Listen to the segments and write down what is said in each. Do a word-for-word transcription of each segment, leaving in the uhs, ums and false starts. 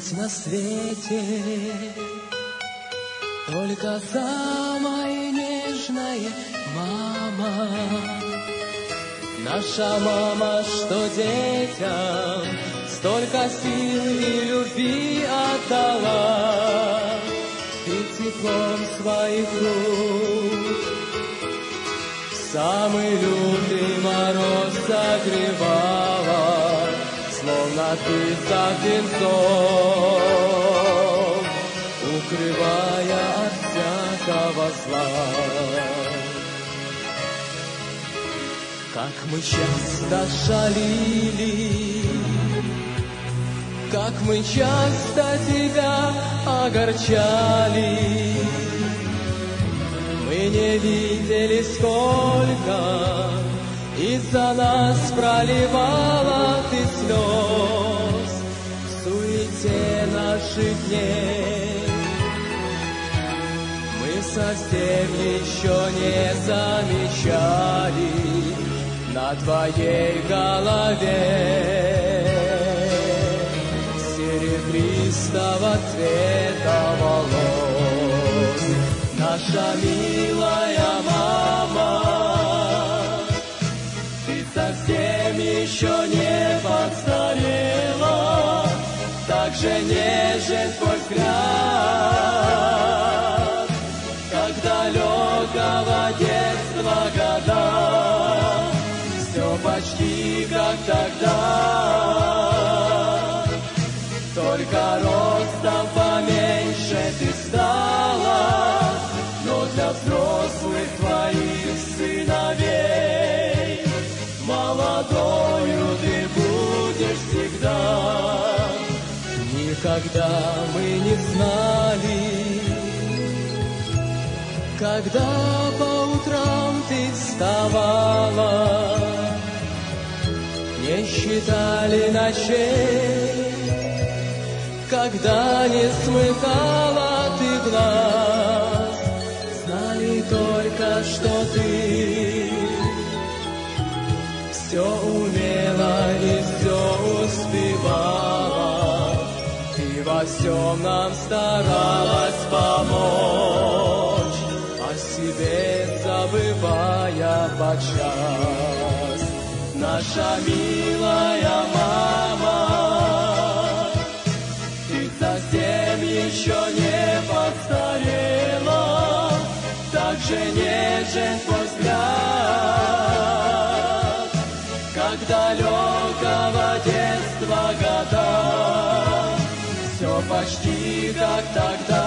есть на свете только самая нежная мама. Наша мама, что детям столько сил и любви отдала, и теплом своих рук самый лютый мороз согревала, словно тысяч венцов, укрывая от всякого зла. Как мы часто шалили, как мы часто тебя огорчали, мы не видели, сколько из-за нас проливала ты слез в суете наших дней. Мы совсем еще не замечали на твоей голове серебристого цвета волос. Наша милая мама, ты совсем еще не постарела, так же нежен твой взгляд, как далекого детства года. Все почти как тогда, только ростом поменьше ты стала, но для взрослых твоих сыновей молодою ты будешь всегда. Никогда мы не знали, когда по утрам ты вставала, не считали ночей, когда не смыкала ты глаз, знали только, что ты все умела и все успевала, ты во всем нам старалась помочь, о себе забывая подчас. Наша милая мама, ты совсем еще не постарела, так же нежен твой взгляд, как далекого детства года. Все почти как тогда,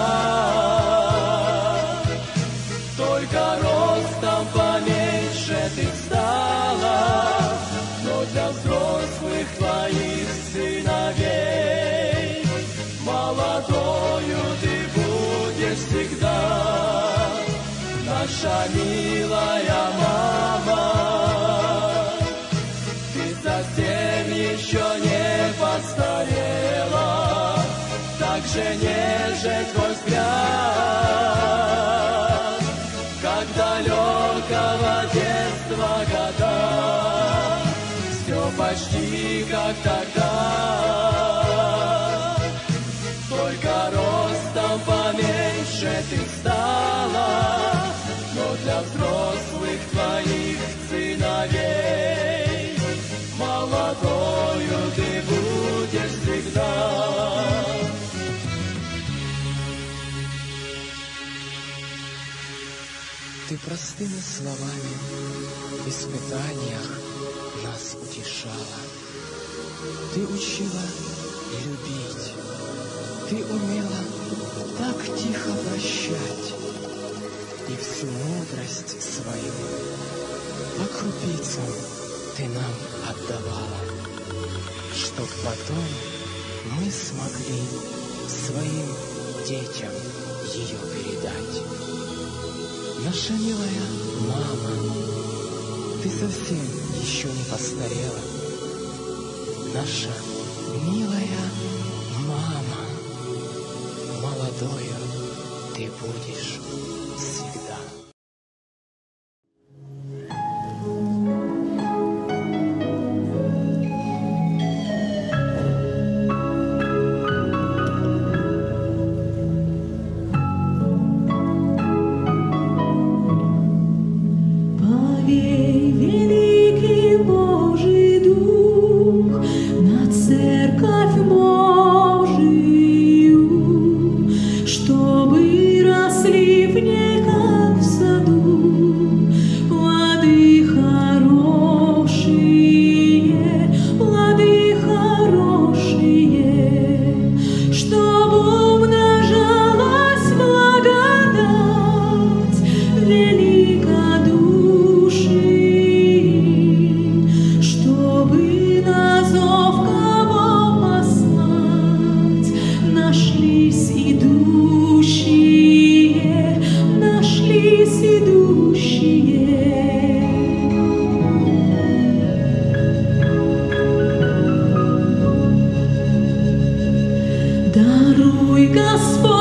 только ростом поменьше ты стала, но для взрослых твоих сыновей молодою ты будешь всегда. Наша милая мама, ты совсем еще не постарела, так же нежен твой взгляд, как далекого детства года. Все почти как тогда, только ростом поменьше ты стала, но для взрослых твоих сыновей молодою ты будешь всегда. Ты простыми словами в испытаниях нас утешала. Ты учила любить. Ты умела так тихо прощать. И всю мудрость свою по крупицам ты нам отдавала, чтоб потом мы смогли своим детям ее передать. Наша милая мама, ты совсем еще не постарела. Наша милая мама, молодою ты будешь всегда. Даруй, Господь.